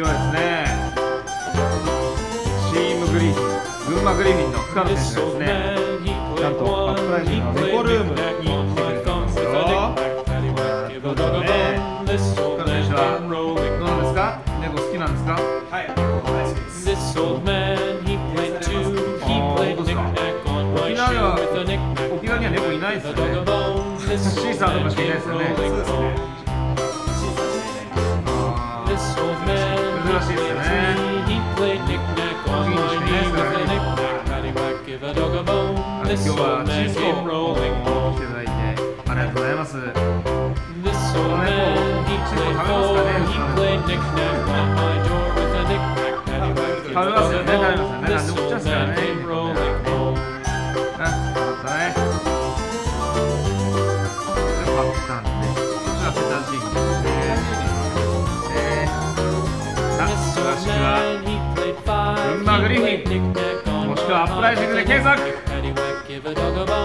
日はですね、チームグリフィン、群馬グリフィンの深野選手がですね、なんとアップライジングのレコルームに来てくれたんですよ。どうですかね、深野選手はどうなんですか、猫好きなんですか。 はい、大好きです。 沖縄には猫いないですよね。シーサーとかしかいないですよね。 そうですね。 珍しいですよね。次にしかいないですからね。今日はチーズを来ていただいてありがとうございます。この猫、チーズを食べますかね。食べますよね、食べますよね。何でも食っちゃうんですからね。あ、よかったね。よかったんで、こちらペタジングですね。さあ、詳しくは群馬グリフィンもしくはアップライジングで検索。